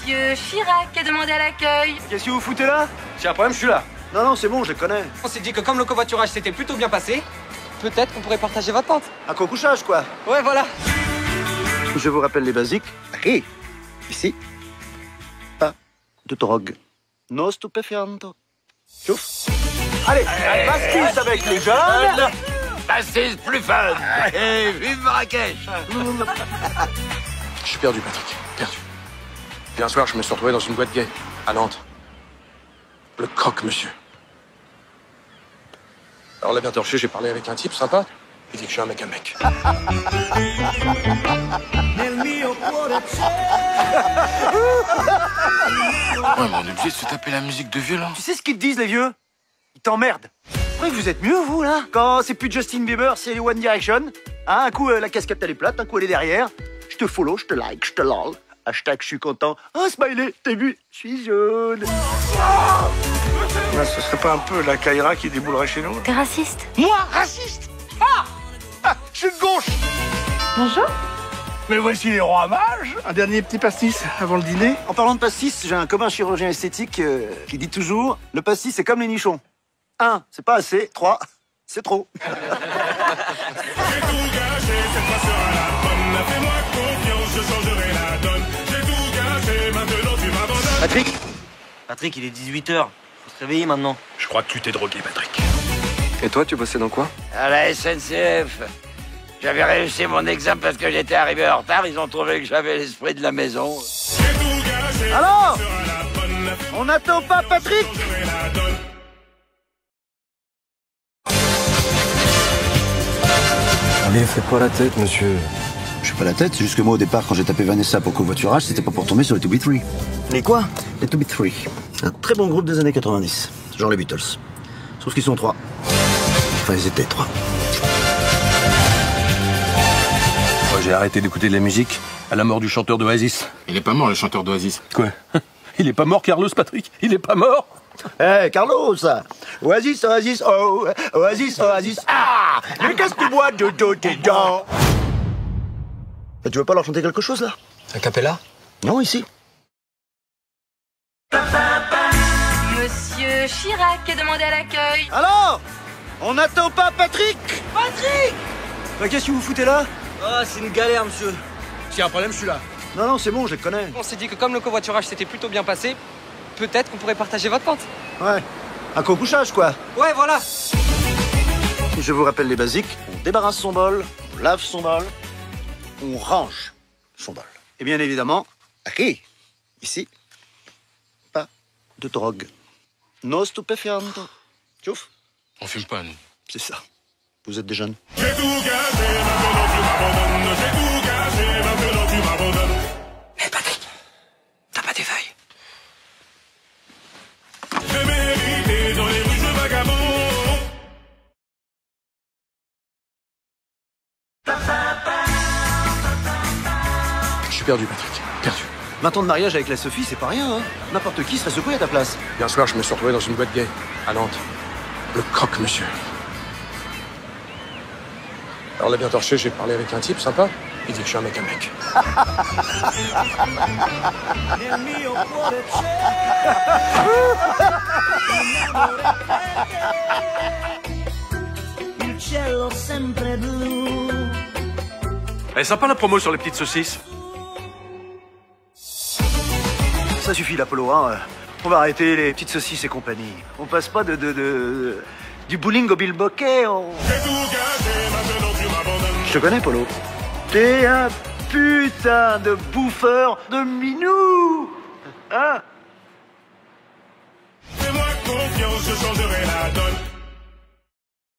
Monsieur Chirac est demandé à l'accueil. Qu'est-ce que vous foutez là? J'ai un problème, je suis là. Non, non, c'est bon, je les connais. On s'est dit que comme le covoiturage s'était plutôt bien passé, peut-être qu'on pourrait partager votre tente. Un co-couchage, quoi. Ouais, voilà. Je vous rappelle les basiques. Et ici, pas de drogue. No stupéfianto. Chouf. Allez, pastis avec les jeunes. Pastis plus fun. Et vive Marrakech. Je suis perdu, Patrick. Perdu. Puis un soir, je me suis retrouvé dans une boîte gay, à Nantes. Le croque-monsieur. Alors là, bien torché, j'ai parlé avec un type sympa. Il dit que je suis un mec à mec. Ouais, mais on est obligé de se taper la musique de violon. Tu sais ce qu'ils te disent, les vieux? Ils t'emmerdent. Ouais, vous êtes mieux, vous, là? Quand c'est plus Justin Bieber, c'est One Direction. Hein, un coup, la casquette, elle est plate, un coup, elle est derrière. Je te follow, je te like, je te lol. Hashtag, je suis content. Ah, smiley, t'as vu? Je suis jaune. Là, ce serait pas un peu la Kaira qui déboulerait chez nous? T'es raciste? Moi, raciste? Je suis de gauche. Bonjour. Mais voici les rois mages. Un dernier petit pastis avant le dîner. En parlant de pastis, j'ai un commun chirurgien esthétique qui dit toujours le pastis, c'est comme les nichons. 1, c'est pas assez. 3, c'est trop. Patrick Patrick, il est 18h. Faut se réveiller maintenant. Je crois que tu t'es drogué, Patrick. Et toi, tu bossais dans quoi? À la SNCF. J'avais réussi mon examen parce que j'étais arrivé en retard. Ils ont trouvé que j'avais l'esprit de la maison. Alors, on n'attend pas Patrick? Allez, faites pas la tête, monsieur. Je fais pas la tête, c'est juste que moi au départ quand j'ai tapé Vanessa pour covoiturage, c'était pas pour tomber sur les 2B3. Les quoi? Les 2B3. Un très bon groupe des années 90. Genre les Beatles. Sauf qu'ils sont 3. Enfin ils étaient 3. Moi, j'ai arrêté d'écouter de la musique à la mort du chanteur d'Oasis. Il est pas mort, le chanteur d'Oasis. Quoi? Il est pas mort, Carlos, Patrick? Il est pas mort? Eh, Carlos, Oasis, Oasis, oh, Oasis, Oasis, ah! Mais qu'est-ce que tu bois de tes dents? Tu veux pas leur chanter quelque chose, là? Un capella? Non, ici. Monsieur Chirac est demandé à l'accueil. Alors, on n'attend pas Patrick? Patrick! Bah, qu'est-ce que vous foutez là? Ah, c'est une galère, monsieur. S'il y a un problème, je suis là. Non, non, c'est bon, je les connais. On s'est dit que comme le covoiturage s'était plutôt bien passé, peut-être qu'on pourrait partager votre tente. Ouais, un co-couchage, quoi. Ouais, voilà. Je vous rappelle les basiques. On débarrasse son bol, on lave son bol, on range son bol. Et bien évidemment, ici, pas de drogue. No stupéfianto. Chouf. On fume pas, nous. C'est ça. Vous êtes des jeunes. J'ai tout gâché, maintenant tu m'abandonnes. J'ai tout gâché, maintenant tu m'abandonnes. Hé, Patrick, t'as pas tes feuilles? J'ai mérité dans les rues de vagabond. Je suis perdu, Patrick. Perdu. 20 ans de mariage avec la Sophie, c'est pas rien, hein. N'importe qui serait secoué à ta place. Puis un soir, je me suis retrouvé dans une boîte gay, à Nantes. Le croque-monsieur. Alors là, bien torché, j'ai parlé avec un type sympa. Il dit que je suis un mec à mec. Elle est sympa la promo sur les petites saucisses. Ça suffit, l'Apollo, hein. On va arrêter les petites saucisses et compagnie. On passe pas du bowling au bilboquet, on... J'ai tout gâché, maintenant tu m'abandonnes. Je te connais, Polo. T'es un putain de bouffeur de minou. Hein? Fais-moi confiance, je changerai la donne.